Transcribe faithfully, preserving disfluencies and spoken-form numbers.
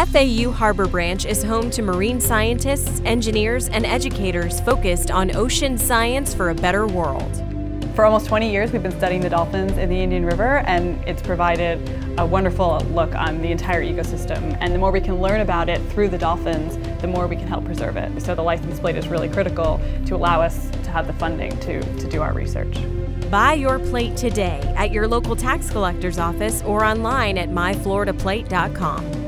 F A U Harbor Branch is home to marine scientists, engineers, and educators focused on ocean science for a better world. For almost twenty years, we've been studying the dolphins in the Indian River, and it's provided a wonderful look on the entire ecosystem. And the more we can learn about it through the dolphins, the more we can help preserve it. So the license plate is really critical to allow us to have the funding to, to do our research. Buy your plate today at your local tax collector's office or online at my florida plate dot com.